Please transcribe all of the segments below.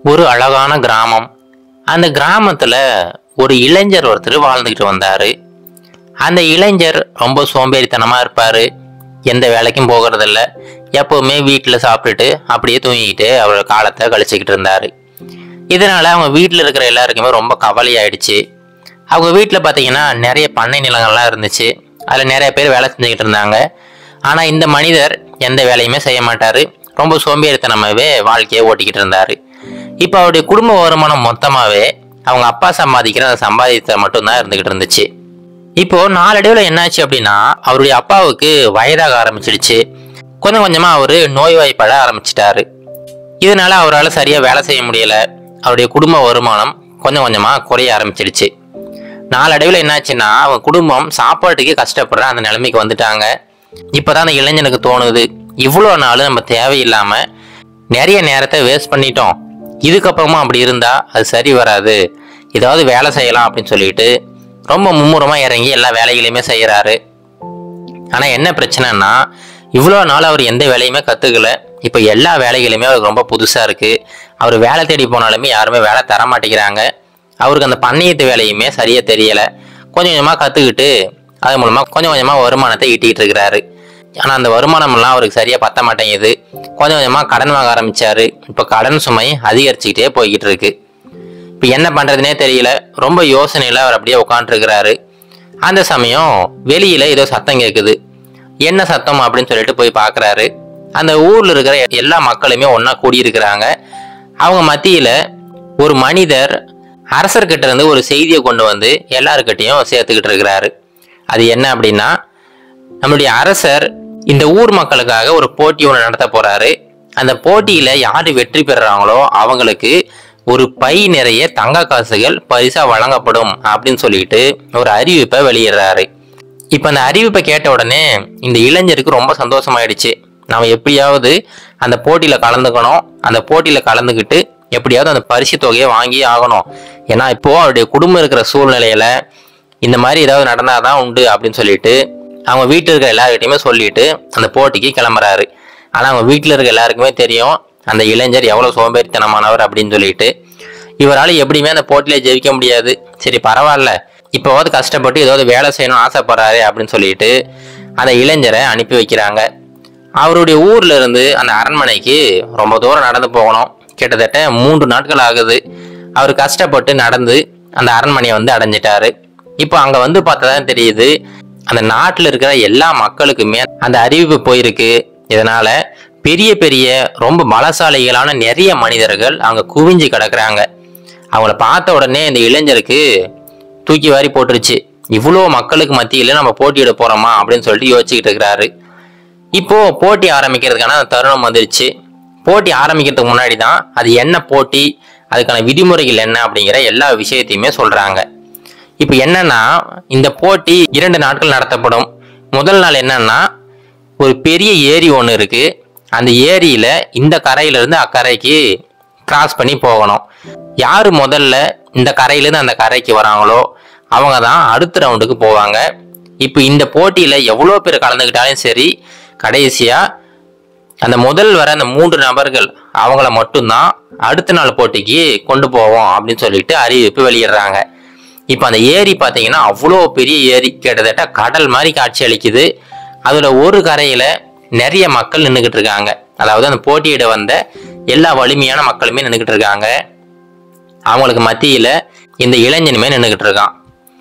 ஒரு அழகான கிராமம். அந்த கிராமத்துல ஒரு இளைஞர் ஒருத்தர் வாழ்ந்துகிட்டு வந்தாரு. அந்த இளைஞர் ரொம்ப சோம்பேறித்தனமா இருப்பாரு. எந்த வேலைக்கும் போகிறதில்ல. எப்பவுமே வீட்டுல சாப்பிட்டுட்டு அப்படியே தூங்கிக்கிட்டு அவரோட காலத்தை கழிச்சுக்கிட்டு இருந்தாரு. இதனால அவங்க வீட்டுல இருக்கிற எல்லாருக்குமே ரொம்ப கவலையாயிடுச்சு. அவங்க வீட்டுல பாத்தீங்கன்னா நிறைய பண்ணை நிலங்கள்லாம் இருந்துச்சு. அதுல நிறைய பேர் வேலை செஞ்சுக்கிட்டு இருந்தாங்க. ஆனா இந்த மனிதர் எந்த வேலையுமே செய்ய மாட்டாரு. ரொம்ப சோம்பேறித்தனமாவே வாழ்க்கையை ஓட்டிக்கிட்டு இருந்தாரு. இப்ப அவருடைய குடும்ப வருமானம் மொத்தமாவே அவங்க அப்பா சம்பாதிக்கிற அந்த சம்பாதித்த மட்டும்தான் இருந்துகிட்டு இருந்துச்சு. இப்போ நாளடைவுல என்னாச்சு அப்படின்னா, அவருடைய அப்பாவுக்கு வயதாக ஆரம்பிச்சிடுச்சு. கொஞ்சம் கொஞ்சமா அவரு நோய்வாய்ப்பட ஆரம்பிச்சிட்டாரு. இதனால அவரால் சரியா வேலை செய்ய முடியல. அவருடைய குடும்ப வருமானம் கொஞ்சம் கொஞ்சமா குறைய ஆரம்பிச்சிடுச்சு. நாளடைவுல என்னாச்சுன்னா, அவங்க குடும்பம் சாப்பாட்டுக்கு கஷ்டப்படுற அந்த நிலைமைக்கு வந்துட்டாங்க. இப்பதான் அந்த இளைஞனுக்கு தோணுது, இவ்வளோ நாள் நம்ம தேவையில்லாம நிறைய நேரத்தை வேஸ்ட் பண்ணிட்டோம். இதுக்கப்புறமா அப்படி இருந்தா அது சரி வராது. ஏதாவது வேலை செய்யலாம் அப்படின்னு சொல்லிட்டு ரொம்ப மும்முரமா இறங்கி எல்லா வேலைகளையுமே செய்யறாரு. ஆனா என்ன பிரச்சனைன்னா, இவ்வளோ நாள் அவர் எந்த வேலையுமே கத்துக்கல. இப்ப எல்லா வேலைகளுமே அவருக்கு ரொம்ப புதுசா இருக்கு. அவர் வேலை தேடி போனாலுமே யாருமே வேலை தர மாட்டேங்கிறாங்க. அவருக்கு அந்த பண்ணையத்து வேலையுமே சரியா தெரியல. கொஞ்சம் கொஞ்சமா கத்துக்கிட்டு அது மூலமா கொஞ்சம் கொஞ்சமா வருமானத்தை ஈட்டிக்கிட்டு இருக்கிறாரு. ஆனா அந்த வருமானம் எல்லாம் அவருக்கு சரியா பத்த மாட்டேங்குது. கொஞ்சம் கொஞ்சமா கடன் வாங்க ஆரம்பிச்சாரு. இப்ப கடன் சுமை அதிகரிச்சுக்கிட்டே போய்கிட்டு இருக்கு. இப்ப என்ன பண்றதுனே தெரியல. ரொம்ப யோசனையில அவர் அப்படியே உட்காந்துருக்கிறாரு. அந்த சமயம் வெளியில ஏதோ சத்தம் கேட்குது. என்ன சத்தம் அப்படின்னு சொல்லிட்டு போய் பாக்குறாரு. அந்த ஊர்ல இருக்கிற எல்லா மக்களுமே ஒன்னா கூடியிருக்கிறாங்க. அவங்க மத்தியில ஒரு மனிதர் அரசர்கிட்ட இருந்து ஒரு செய்தியை கொண்டு வந்து எல்லாருக்கிட்டையும் சேர்த்துக்கிட்டு இருக்கிறாரு. அது என்ன அப்படின்னா, நம்மளுடைய அரசர் இந்த ஊர் மக்களுக்காக ஒரு போட்டி ஒன்று நடத்த போறாரு. அந்த போட்டியில யாரு வெற்றி பெறுறாங்களோ அவங்களுக்கு ஒரு பை நிறைய தங்க காசுகள் பரிசா வழங்கப்படும் அப்படின்னு சொல்லிட்டு ஒரு அறிவிப்பை வெளியிடுறாரு. இப்ப அந்த அறிவிப்பை கேட்ட உடனே இந்த இளைஞருக்கு ரொம்ப சந்தோஷமாயிடுச்சு. நாம எப்படியாவது அந்த போட்டியில கலந்துக்கணும். அந்த போட்டியில கலந்துக்கிட்டு எப்படியாவது அந்த பரிசு தொகையை வாங்கி ஆகணும். ஏன்னா இப்போ அவருடைய குடும்பம் இருக்கிற சூழ்நிலையில இந்த மாதிரி ஏதாவது நடந்தாதான் உண்டு அப்படின்னு சொல்லிட்டு அவங்க வீட்டில் இருக்கிற எல்லாருக்கிட்டையுமே சொல்லிட்டு அந்த போட்டிக்கு கிளம்புறாரு. ஆனா அவங்க வீட்டில் இருக்க எல்லாருக்குமே தெரியும் அந்த இளைஞர் எவ்வளவு சோம்பேறித்தனமானவர் அப்படின்னு சொல்லிட்டு. இவரால் எப்படியுமே அந்த போட்டியில ஜெயிக்க முடியாது. சரி பரவாயில்ல, இப்போவாவது கஷ்டப்பட்டு ஏதாவது வேலை செய்யணும்னு ஆசைப்படுறாரு அப்படின்னு சொல்லிட்டு அந்த இளைஞரை அனுப்பி வைக்கிறாங்க. அவருடைய ஊர்ல இருந்து அந்த அரண்மனைக்கு ரொம்ப தூரம் நடந்து போகணும். கிட்டத்தட்ட 3 நாட்கள் ஆகுது. அவர் கஷ்டப்பட்டு நடந்து அந்த அரண்மனையை அடைஞ்சிட்டாரு. இப்போ அங்க பார்த்ததான் தெரியுது, அந்த நாட்டில் இருக்கிற எல்லா மக்களுக்குமே அந்த அறிவிப்பு போயிருக்கு. இதனால பெரிய பெரிய ரொம்ப பலசாலிகளான நிறைய மனிதர்கள் அங்க குவிஞ்சு கிடக்குறாங்க. அவங்கள பார்த்த உடனே இந்த இளைஞருக்கு தூக்கி வாரி போட்டுருச்சு. இவ்வளோ மக்களுக்கு மத்தியில நம்ம போட்டியிட போறோமா அப்படின்னு சொல்லிட்டு யோசிச்சுக்கிட்டு இருக்கிறாரு. இப்போ போட்டி ஆரம்பிக்கிறதுக்கான அந்த தருணம் வந்துருச்சு. போட்டி ஆரம்பிக்கிறதுக்கு முன்னாடி தான் அது என்ன போட்டி, அதுக்கான விதிமுறைகள் என்ன அப்படிங்கிற எல்லா விஷயத்தையுமே சொல்றாங்க. இப்ப என்னன்னா, இந்த போட்டி 2 நாட்கள் நடத்தப்படும். முதல் நாள் என்னன்னா, ஒரு பெரிய ஏரி ஒன்று இருக்கு. அந்த ஏரியில இந்த கரையில இருந்து அக்கறைக்கு கிராஸ் பண்ணி போகணும். யாரு முதல்ல இந்த கரையில இருந்து அந்த கரைக்கு வராங்களோ அவங்க தான் அடுத்த ரவுண்டுக்கு போவாங்க. இப்ப இந்த போட்டியில எவ்வளோ பேர் கலந்துக்கிட்டாலும் சரி, கடைசியா அந்த முதல் வர அந்த 3 நபர்கள் அவங்கள மட்டும்தான் அடுத்த நாள் போட்டிக்கு கொண்டு போவோம் அப்படின்னு சொல்லிட்டு அறிவிப்பு வெளியிடுறாங்க. இப்ப அந்த ஏரி பாத்தீங்கன்னா அவ்வளோ பெரிய ஏரி, கிட்டத்தட்ட கடல் மாதிரி காட்சி அளிக்குது. அதுல ஒரு கரையில நிறைய மக்கள் நின்றுகிட்டு இருக்காங்க. அதாவது அந்த போட்டியிட வந்த எல்லா வலிமையான மக்களுமே நின்றுகிட்டு இருக்காங்க. அவங்களுக்கு மத்தியில இந்த இளைஞனுமே நின்றுகிட்டு இருக்கான்.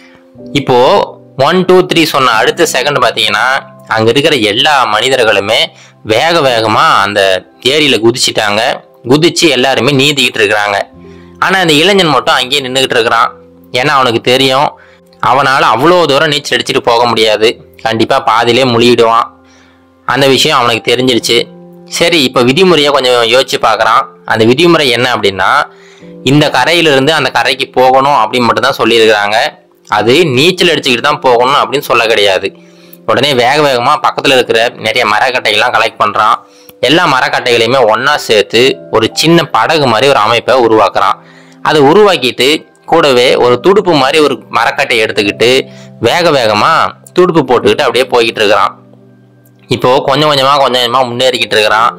இப்போ 1 2 3 சொன்ன அடுத்த செகண்ட் பாத்தீங்கன்னா அங்க இருக்கிற எல்லா மனிதர்களுமே வேக வேகமா அந்த ஏரியில குதிச்சிட்டாங்க. குதிச்சு எல்லாருமே நீந்திக்கிட்டு இருக்கிறாங்க. ஆனா அந்த இளைஞன் மட்டும் அங்கேயே நின்றுகிட்டு இருக்கிறான். ஏன்னா அவனுக்கு தெரியும், அவனால அவ்வளோ தூரம் நீச்சல் அடிச்சுட்டு போக முடியாது. கண்டிப்பா பாதியிலே முழுகிடுவான். அந்த விஷயம் அவனுக்கு தெரிஞ்சிருச்சு. சரி, இப்ப விதிமுறையை கொஞ்சம் யோசிச்சு பார்க்கறான். அந்த விதிமுறை என்ன அப்படின்னா, இந்த கரையிலிருந்து அந்த கரைக்கு போகணும் அப்படின்னு மட்டும் தான் சொல்லியிருக்கிறாங்க. அது நீச்சல் அடிச்சுக்கிட்டு தான் போகணும் அப்படின்னு சொல்ல கிடையாது. உடனே வேக வேகமா பக்கத்துல இருக்கிற நிறைய மரக்கட்டைகள்லாம் கலெக்ட் பண்றான். எல்லா மரக்கட்டைகளையுமே ஒன்னா சேர்த்து ஒரு சின்ன படகு மாதிரி ஒரு அமைப்பை உருவாக்குறான். அதை உருவாக்கிட்டு கூடவே ஒரு துடுப்பு மாதிரி ஒரு மரக்கட்டையை எடுத்துக்கிட்டு வேக வேகமா துடுப்பு போட்டுக்கிட்டு அப்படியே போய்கிட்டு இருக்கிறான். இப்போ கொஞ்சம் கொஞ்சமா முன்னேறிக்கிட்டு இருக்கிறான்.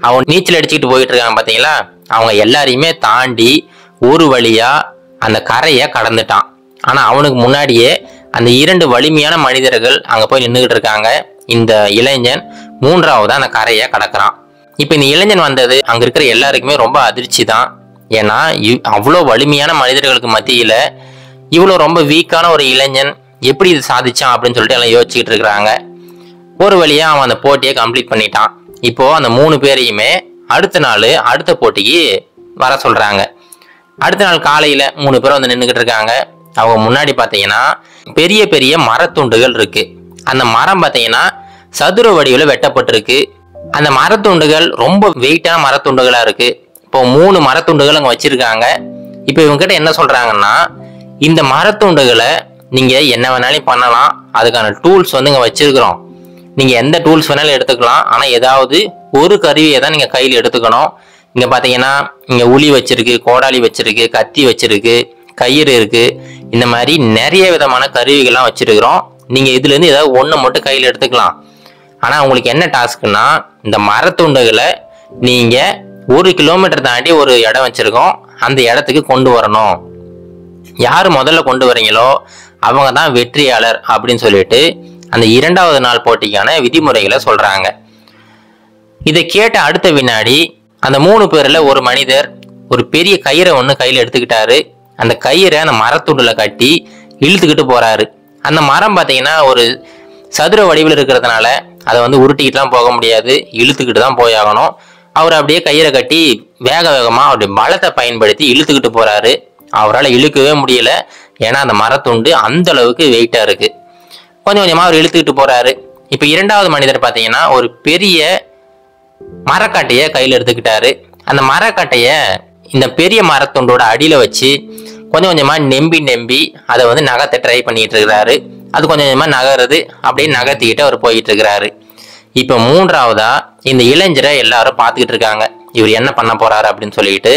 அவன் நீச்சல் அடிச்சுக்கிட்டு போயிட்டு இருக்காங்க பாத்தீங்களா, அவங்க எல்லாரையுமே தாண்டி ஒரு வழியா அந்த கரையை கடந்துட்டான். ஆனா அவனுக்கு முன்னாடியே அந்த 2 வலிமையான மனிதர்கள் அங்க போய் நின்றுகிட்டு இருக்காங்க. இந்த இளைஞன் 3ஆவதா அந்த கரையை கடக்குறான். இப்ப இந்த இளைஞன் வந்தது அங்க இருக்கிற எல்லாருக்குமே ரொம்ப அதிர்ச்சி தான். ஏன்னா அவ்வளோ வலிமையான மனிதர்களுக்கு மத்தியில இவ்வளோ ரொம்ப வீக்கான ஒரு இளைஞன் எப்படி இது சாதிச்சான் அப்படின்னு சொல்லிட்டு எல்லாம் யோசிச்சுக்கிட்டு இருக்கிறாங்க. ஒரு வழியா அவன் அந்த போட்டியை கம்ப்ளீட் பண்ணிட்டான். இப்போ அந்த 3 பேரையுமே அடுத்த நாள் அடுத்த போட்டிக்கு வர சொல்றாங்க. அடுத்த நாள் காலையில 3 பேரும் வந்து நின்றுகிட்டு இருக்காங்க. அவங்க முன்னாடி பாத்தீங்கன்னா பெரிய பெரிய மரத்துண்டுகள் இருக்கு. அந்த மரம் பாத்தீங்கன்னா சதுர வடிவில் வெட்டப்பட்டிருக்கு. அந்த மரத்துண்டுகள் ரொம்ப வெயிட்டான மரத்துண்டுகளா இருக்கு. இப்போ 3 மரத்துண்டுகள் அங்க வச்சிருக்காங்க. இப்போ இவங்க கிட்ட என்ன சொல்றாங்கன்னா, இந்த மரத்துண்டுகளை நீங்க என்ன வேணாலும் பண்ணலாம், அதுக்கான டூல்ஸ் வந்து இங்க வச்சிருக்கிறோம், நீங்க எந்த டூல்ஸ் வேணாலும் எடுத்துக்கலாம், ஆனா ஏதாவது ஒரு கருவியை தான் நீங்க கையில் எடுத்துக்கணும். இங்க பாத்தீங்கன்னா இங்க உளி வச்சிருக்கு, கோடாலி வச்சிருக்கு, கத்தி வச்சிருக்கு, கயிறு இருக்கு, இந்த மாதிரி நிறைய விதமான கருவிகள்லாம் வச்சிருக்கிறோம். நீங்க இதுல இருந்து ஏதாவது ஒண்ணு மட்டும் கையில் எடுத்துக்கலாம். ஆனா உங்களுக்கு என்ன டாஸ்க்னா, இந்த மரத்துண்டுகளை நீங்க 1 கிலோமீட்டர் தாண்டி ஒரு இடம் வச்சிருக்கோம், அந்த இடத்துக்கு கொண்டு வரணும். யாரு முதல்ல கொண்டு வரீங்களோ அவங்க தான் வெற்றியாளர் அப்படின்னு சொல்லிட்டு அந்த 2வது நாள் போட்டிக்கான விதிமுறைகளை சொல்றாங்க. இதை கேட்ட அடுத்த வினாடி அந்த 3 பேர்ல ஒரு மனிதர் ஒரு பெரிய கயிறை ஒண்ணு கையில எடுத்துக்கிட்டாரு. அந்த கயிறை அந்த மரத்துண்டுல கட்டி இழுத்துக்கிட்டு போறாரு. அந்த மரம் பாத்தீங்கன்னா ஒரு சதுர வடிவில் இருக்கிறதுனால அதை வந்து உருட்டிக்கிட்டுலாம் போக முடியாது, இழுத்துக்கிட்டு தான் போயாகணும். அவர் அப்படியே கயிறை கட்டி வேக வேகமா அவருடைய பலத்தை பயன்படுத்தி இழுத்துக்கிட்டு போறாரு. அவரால் இழுக்கவே முடியல, ஏன்னா அந்த மரத்துண்டு அந்த அளவுக்கு வெயிட்டா இருக்கு. கொஞ்சம் கொஞ்சமா அவர் இழுத்துக்கிட்டு போறாரு. இப்ப 2வது மனிதர் பாத்தீங்கன்னா ஒரு பெரிய மரக்கட்டைய கையில எடுத்துக்கிட்டாரு. அந்த மரக்கட்டைய இந்த பெரிய மரத்துண்டோட அடியில வச்சு கொஞ்சம் கொஞ்சமா நெம்பி அதை வந்து நகர்த்த ட்ரை பண்ணிட்டு இருக்கிறாரு. அது கொஞ்சம் கொஞ்சமா நகருது, அப்படியே நகர்த்திக்கிட்டு அவர் போயிட்டு இருக்கிறாரு. இப்ப 3ஆவதா இந்த இளைஞரை எல்லாரும் பார்த்துக்கிட்டு இருக்காங்க, இவர் என்ன பண்ண போறாரு அப்படின்னு சொல்லிட்டு.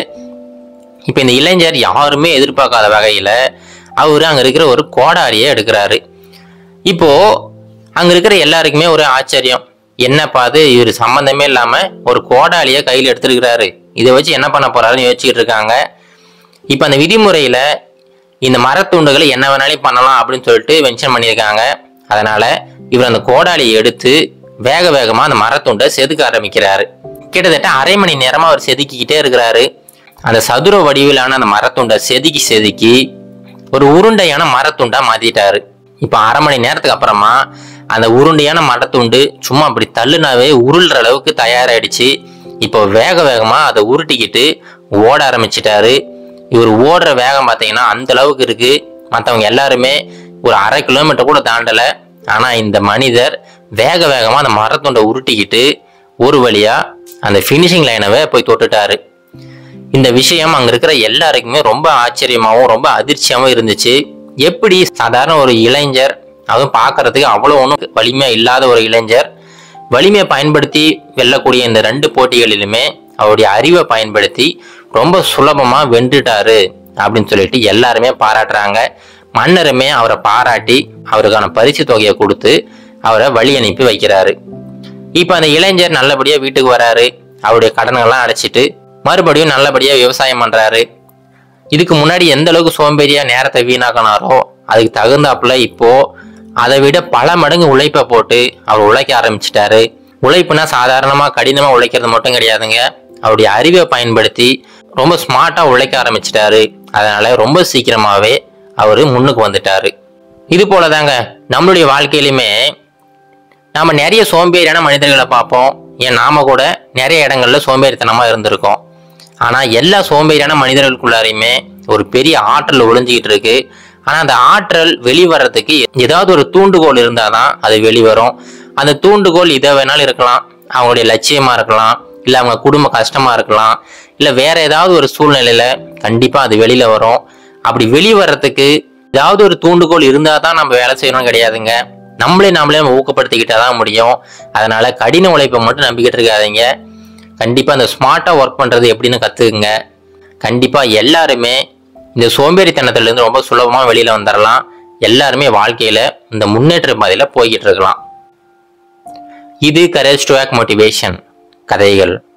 இப்ப இந்த இளைஞர் யாருமே எதிர்பார்க்காத வகையில அவரு அங்க இருக்கிற ஒரு கோடாரியை எடுக்கிறாரு. இப்போ அங்க இருக்கிற எல்லாருக்குமே ஒரு ஆச்சரியம், என்னப்பா அது, இவர் சம்பந்தமே இல்லாம ஒரு கோடாலியை கையில் எடுத்துருக்கிறாரு, இதை வச்சு என்ன பண்ண போறாருன்னு யோசிச்சுட்டு இருக்காங்க. இப்ப அந்த விதிமுறையில இந்த மரத்துண்டுகளை என்ன வேணாலும் பண்ணலாம் அப்படின்னு சொல்லிட்டு மென்ஷன் பண்ணியிருக்காங்க. அதனால இவர் அந்த கோடாலியை எடுத்து வேக வேகமா அந்த மரத்துண்டை செதுக்க ஆரம்பிக்கிறாரு. கிட்டத்தட்ட அரை மணி நேரமா அவர் செதுக்கிக்கிட்டே இருக்கிறாரு. அந்த சதுர வடிவிலான அந்த மரத்துண்டை செதுக்கி ஒரு உருண்டையான மரத்துண்டா மாத்திட்டாரு. இப்ப அரை மணி நேரத்துக்கு அப்புறமா அந்த உருண்டையான மரத்துண்டு சும்மா அப்படி தள்ளுனாவே உருள்ற அளவுக்கு தயாராயிடுச்சு. இப்போ வேக வேகமா அதை உருட்டிக்கிட்டு ஓட ஆரம்பிச்சிட்டாரு. இவர் ஓடுற வேகம் பார்த்தீங்கன்னா அந்த அளவுக்கு இருக்கு, மற்றவங்க எல்லாருமே ஒரு அரை கிலோமீட்டர் கூட தாண்டல. ஆனா இந்த மனிதர் வேக வேகமா அந்த மரத்துண்டை உருட்டிக்கிட்டு ஒரு வழியா அந்த பினிஷிங் லைனவே போய் தொட்டுட்டாரு. இந்த விஷயம் அங்க இருக்கிற எல்லாருக்குமே ரொம்ப ஆச்சரியமாகவும் ரொம்ப அதிர்ச்சியாகவும் இருந்துச்சு. எப்படி சாதாரண ஒரு இளைஞர், அதுவும் பார்க்கறதுக்கு அவ்வளோ ஒன்றும் வலிமையா இல்லாத ஒரு இளைஞர், வலிமையை பயன்படுத்தி வெல்லக்கூடிய இந்த 2 போட்டிகளிலுமே அவருடைய அறிவை பயன்படுத்தி ரொம்ப சுலபமா வென்றுட்டாரு அப்படின்னு சொல்லிட்டு எல்லாருமே பாராட்டுறாங்க. மன்னருமே அவரை பாராட்டி அவருக்கான பரிசு தொகையை கொடுத்து அவரை வழி அனுப்பி வைக்கிறாரு. இப்ப அந்த இளைஞர் நல்லபடியா வீட்டுக்கு வராரு. அவருடைய கடன்கள்லாம் அடைச்சிட்டு மறுபடியும் நல்லபடியா விவசாயம் பண்றாரு. இதுக்கு முன்னாடி எந்த அளவுக்கு சோம்பேறியா நேரத்தை வீணாக்கினாரோ அதுக்கு தகுந்தாப்புல இப்போ அதை விட பல மடங்கு உழைப்பை போட்டு அவர் உழைக்க ஆரம்பிச்சிட்டாரு. உழைப்புனா சாதாரணமா கடினமா உழைக்கிறது மட்டும் கிடையாதுங்க, அவருடைய அறிவை பயன்படுத்தி ரொம்ப ஸ்மார்ட்டா உழைக்க ஆரம்பிச்சிட்டாரு. அதனால ரொம்ப சீக்கிரமாவே அவரு முன்னுக்கு வந்துட்டாரு. இது போலதாங்க நம்மளுடைய வாழ்க்கையிலுமே நாம நிறைய சோம்பேறியான மனிதர்களை பார்ப்போம். ஏன் நாம கூட நிறைய இடங்கள்ல சோம்பேறித்தனமா இருந்திருக்கோம். ஆனா எல்லா சோம்பேறியான மனிதர்களுக்குள்ளாரையுமே ஒரு பெரிய ஆற்றல் ஒளிஞ்சிக்கிட்டு இருக்கு. ஆனா அந்த ஆற்றல் வெளிவரத்துக்கு ஏதாவது ஒரு தூண்டுகோல் இருந்தாதான் அது வெளிவரும். அந்த தூண்டுகோல் இதை வேணாலும் இருக்கலாம், அவங்களுடைய லட்சியமா இருக்கலாம், இல்ல அவங்க குடும்ப கஷ்டமா இருக்கலாம், இல்ல வேற ஏதாவது ஒரு சூழ்நிலையில கண்டிப்பா அது வெளியில வரும். அப்படி வெளிவரத்துக்கு ஏதாவது ஒரு தூண்டுகோல் இருந்தாதான் நம்ம வேலை செய்யணும் கிடையாதுங்க, நாமளே ஊக்கப்படுத்திக்கிட்டாதான் முடியும். அதனால கடின உழைப்பை மட்டும் நம்பிக்கிட்டு இருக்காதீங்க. கண்டிப்பா அந்த ஸ்மார்ட்டா ஒர்க் பண்றது எப்படின்னு கத்துக்குங்க. கண்டிப்பா எல்லாருமே இந்த சோம்பேறித்தனத்துல இருந்து ரொம்ப சுலபமா வெளியில வந்துடலாம். எல்லாருமே வாழ்க்கையில இந்த முன்னேற்ற பாதையில போய்கிட்டு இருக்கலாம். இது கரேஜ் டு ஆக்ட் மோட்டிவேஷன் கதைகள்.